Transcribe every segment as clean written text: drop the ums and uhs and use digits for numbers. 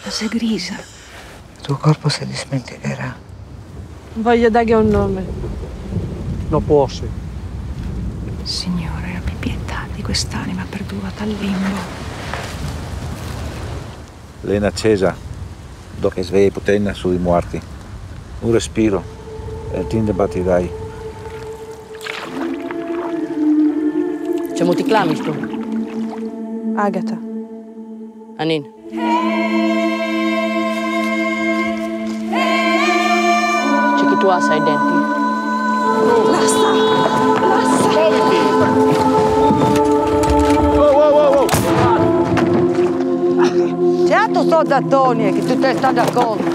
sei grisa. Il tuo corpo si dimenticherà. Voglio dargli un nome. Non posso. Signore, abbi pietà di quest'anima perduta al limbo. Lena accesa, do che sveglia potenza sui morti. Un respiro e il team battirai. C'è molti clamis tu? Agata. Anin. C'è chi tu ha sei denti? Basta! Basta! Certo sto da Tony che tu te stai d'accordo.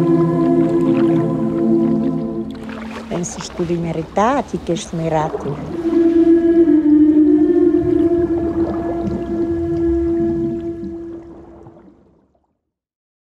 Pensi studi meritati che smerati.